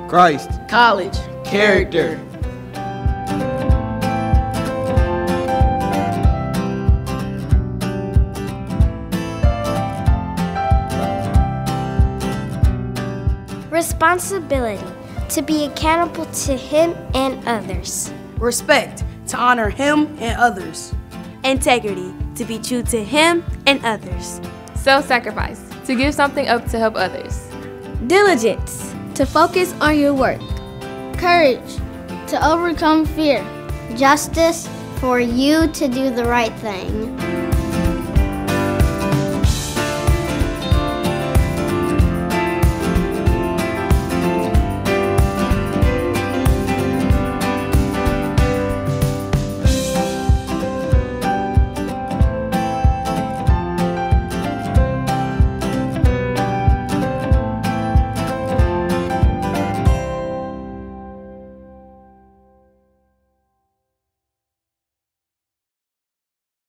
Christ. College. Character. Responsibility, to be accountable to him and others. Respect, to honor him and others. Integrity, to be true to him and others. Self-sacrifice, to give something up to help others. Diligence, to focus on your work. Courage, to overcome fear. Justice, for you to do the right thing.